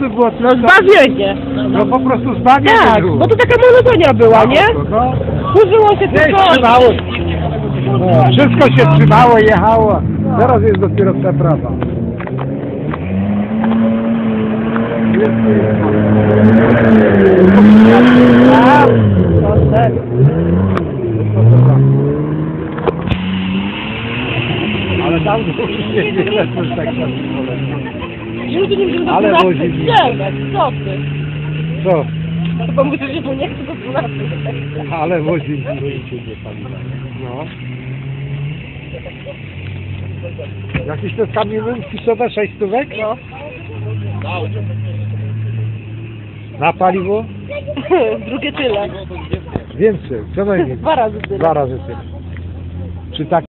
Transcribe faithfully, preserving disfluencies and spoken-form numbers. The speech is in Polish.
prostu było... No zbawienie. No po prostu zbawienie Tak, było. bo to taka monotonia była, nie? No, Służyło się nie, tylko... trzymało. No, wszystko się trzymało, jechało. Teraz jest dopiero przeprawa. A, no tak. Ale tam nie wiele coś tak Ludzie nie wiem, Ale że wozi mi. co ty? Co? Bo mówisz, że mu nie chce do dwunastej. Ale wozi mi nie paliwa. No. Jakiś to kamień pisowe, sześć stówek? No. Na paliwo? Drugie tyle. Więcej, co najmniej. Dwa razy tyle. Dwa razy tyle. Czy tak?